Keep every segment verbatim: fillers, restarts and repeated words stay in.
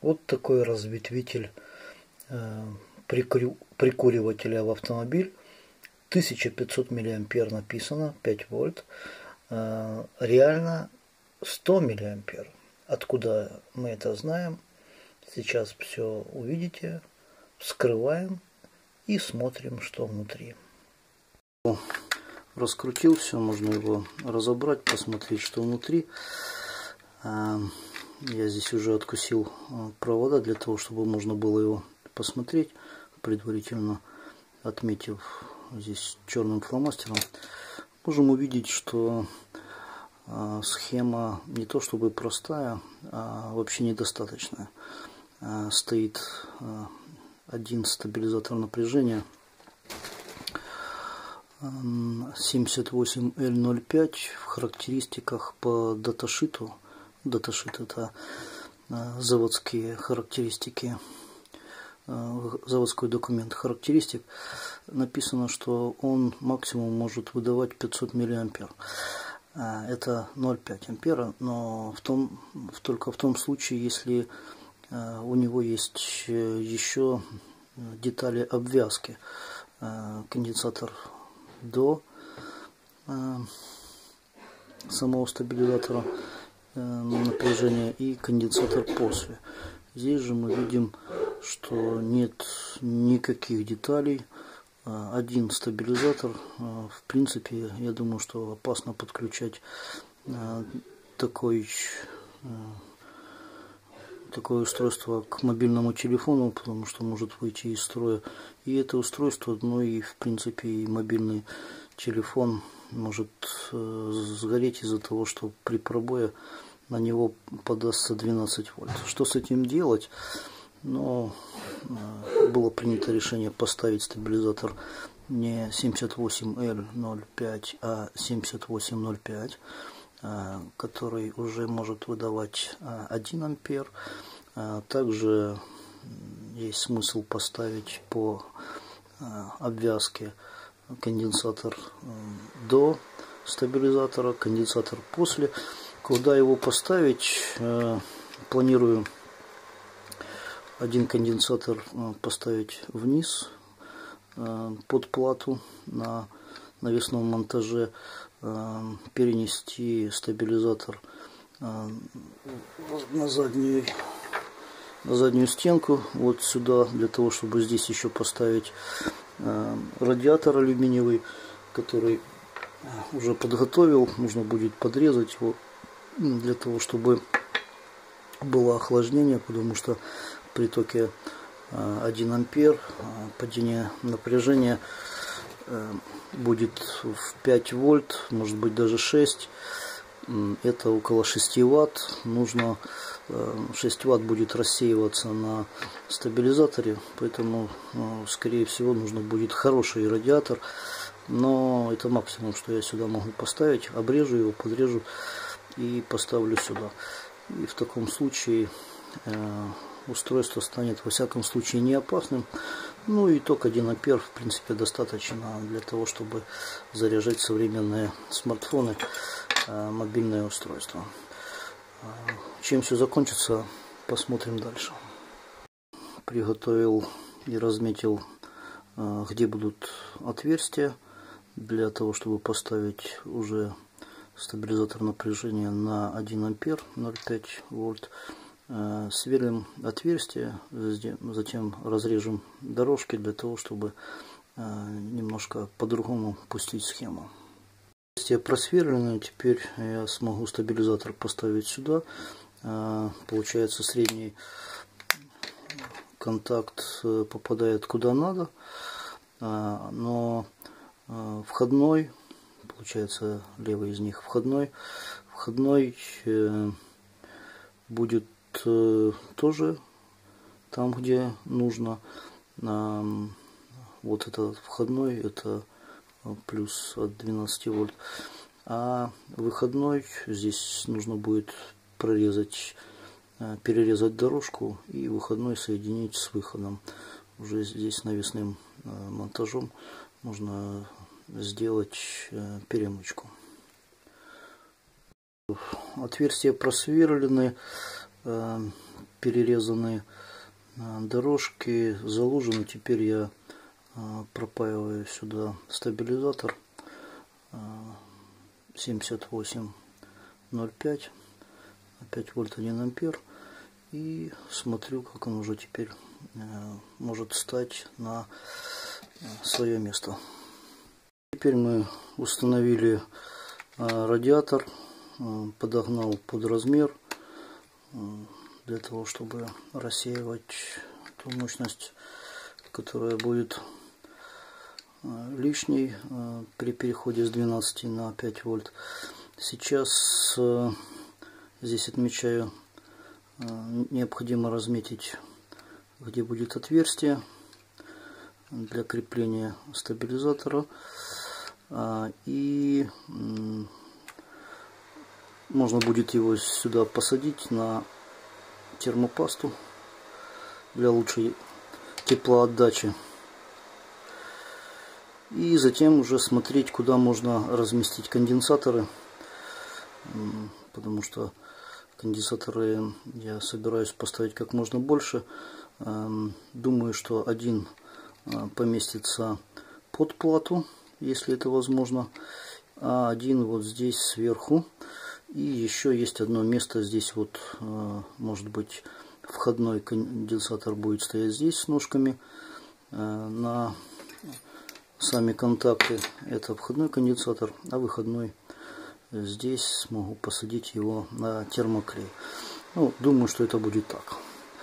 Вот такой разветвитель э, прикурю, прикуривателя в автомобиль. тысяча пятьсот миллиампер написано, пять вольт. Э, реально сто миллиампер. Откуда мы это знаем? Сейчас все увидите. Вскрываем и смотрим, что внутри. Раскрутил все, можно его разобрать, посмотреть, что внутри. Я здесь уже откусил провода для того, чтобы можно было его посмотреть, предварительно отметив здесь черным фломастером. Можем увидеть, что схема не то чтобы простая, а вообще недостаточная. Стоит один стабилизатор напряжения семьдесят восемь эл ноль пять. В характеристиках по даташиту. Даташит — это заводские характеристики, заводской документ характеристик. Написано, что он максимум может выдавать пятьсот миллиампер. Это ноль целых пять десятых ампера, но в том, только в том случае, если у него есть еще детали обвязки. Конденсатор до самого стабилизатора напряжения и конденсатор после. Здесь же мы видим, что нет никаких деталей. Один стабилизатор. В принципе, я думаю, что опасно подключать такой, такое устройство к мобильному телефону, потому что может выйти из строя и это устройство, ну и в принципе и мобильный телефон может сгореть из-за того, что при пробое на него подастся двенадцать вольт. Что с этим делать? Но было принято решение поставить стабилизатор не семьдесят восемь эл ноль пять, а семьдесят восемь ноль пять, который уже может выдавать один ампер. Также есть смысл поставить по обвязке конденсатор до стабилизатора, конденсатор после. Куда его поставить? Планирую один конденсатор поставить вниз под плату на навесном монтаже, перенести стабилизатор на заднюю, на заднюю стенку, вот сюда, для того, чтобы здесь еще поставить радиатор алюминиевый, который уже подготовил. Нужно будет подрезать его для того, чтобы было охлаждение, потому что при токе один ампер падение напряжения будет в пять вольт, может быть даже шесть. Это около шести ватт. Нужно шесть ватт будет рассеиваться на стабилизаторе, поэтому скорее всего нужно будет хороший радиатор. Но это максимум, что я сюда могу поставить. Обрежу его, подрежу и поставлю сюда. И в таком случае э, устройство станет во всяком случае не опасным. Ну и ток один ампер в принципе достаточно для того, чтобы заряжать современные смартфоны, э, мобильное устройство. Э, чем все закончится, посмотрим дальше. Приготовил и разметил, э, где будут отверстия для того, чтобы поставить уже стабилизатор напряжения на один ампер, ноль целых пять десятых вольт. Сверлим отверстие, затем разрежем дорожки для того, чтобы немножко по-другому пустить схему. Отверстие просверлено, теперь я смогу стабилизатор поставить сюда. Получается, средний контакт попадает куда надо, но входной, получается левый из них входной, входной э, будет э, тоже там, где нужно. А, вот этот входной, это плюс от двенадцати вольт, а выходной здесь нужно будет прорезать, э, перерезать дорожку и выходной соединить с выходом. Уже здесь навесным э, монтажом можно сделать э, перемычку. Отверстия просверлены. Э, перерезаны дорожки, залужены. Теперь я пропаиваю сюда стабилизатор семьдесят восемь ноль пять, пять вольт один ампер, и смотрю, как он уже теперь может встать на свое место. Теперь мы установили радиатор, подогнал под размер для того, чтобы рассеивать ту мощность, которая будет лишней при переходе с двенадцати на пять вольт. Сейчас здесь отмечаю, необходимо разметить, где будет отверстие для крепления стабилизатора, и можно будет его сюда посадить на термопасту для лучшей теплоотдачи. И затем уже смотреть, куда можно разместить конденсаторы, потому что конденсаторы я собираюсь поставить как можно больше. Думаю, что один поместится под плату, если это возможно, а один вот здесь сверху. И еще есть одно место здесь, вот, может быть, входной конденсатор будет стоять здесь с ножками. На сами контакты это входной конденсатор, а выходной здесь смогу посадить его на термоклей. Ну, думаю, что это будет так.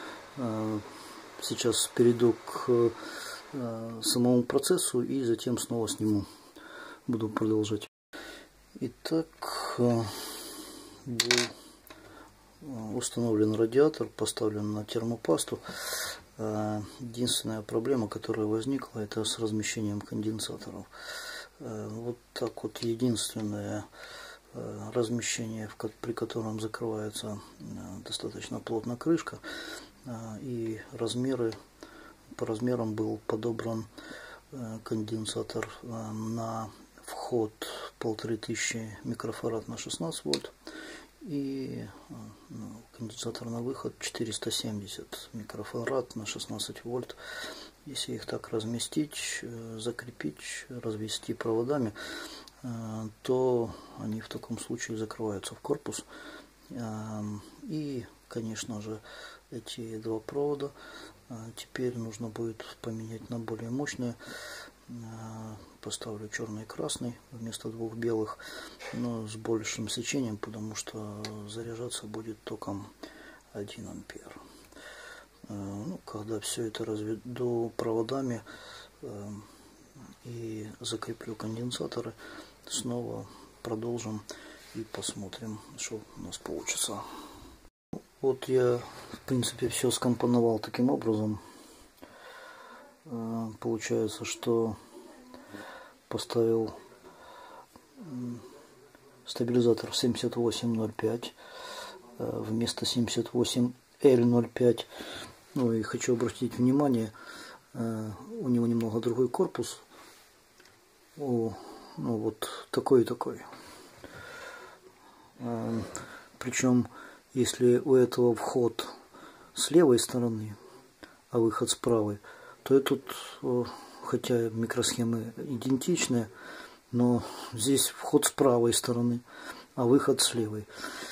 Сейчас перейду к самому процессу и затем снова сниму. Буду продолжать. Итак, был установлен радиатор, поставлен на термопасту. Единственная проблема, которая возникла, это с размещением конденсаторов. Вот так вот единственное размещение, при котором закрывается достаточно плотно крышка, и размеры, по размерам был подобран конденсатор на вход полторы тысячи микрофарад на шестнадцать вольт и конденсатор на выход четыреста семьдесят микрофарад на шестнадцать вольт. Если их так разместить, закрепить, развести проводами, то они в таком случае закрываются в корпус. И, конечно же, эти два провода теперь нужно будет поменять на более мощные. Поставлю черный и красный вместо двух белых, но с большим сечением, потому что заряжаться будет током один ампер. Ну, когда все это разведу проводами и закреплю конденсаторы, снова продолжим и посмотрим, что у нас получится. Вот я, в принципе, все скомпоновал таким образом. Получается, что поставил стабилизатор семьдесят восемь ноль пять вместо семьдесят восемь эл ноль пять. Ну и хочу обратить внимание, у него немного другой корпус. О, ну вот такой и такой. Причем, если у этого вход с левой стороны, а выход с правой, то этот, хотя микросхемы идентичны, но здесь вход с правой стороны, а выход с левой.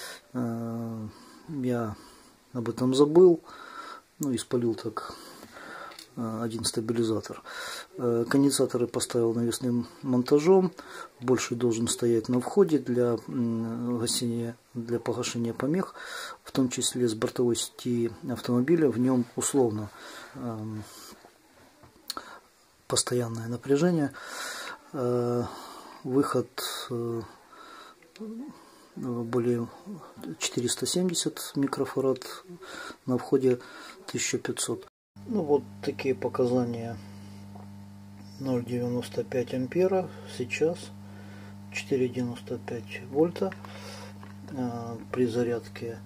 Я об этом забыл, ну и спалил так один стабилизатор. Конденсаторы поставил навесным монтажом. Больший должен стоять на входе для гасения, для погашения помех, в том числе с бортовой сети автомобиля. В нем условно постоянное напряжение. Выход более четыреста семьдесят микрофарад, на входе тысяча пятьсот. Ну вот такие показания: ноль целых девяносто пять ампера, сейчас четыре целых девяносто пять вольта. При зарядке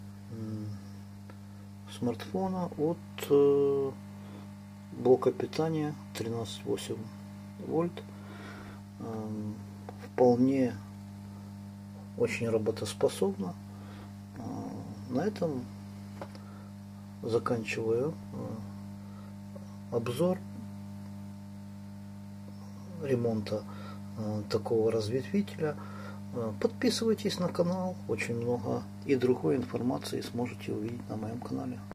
смартфона от блока питания тринадцать целых восемь вольт. Вполне очень работоспособно. На этом заканчиваю обзор ремонта такого разветвителя. Подписывайтесь на канал, очень много и другой информации сможете увидеть на моем канале.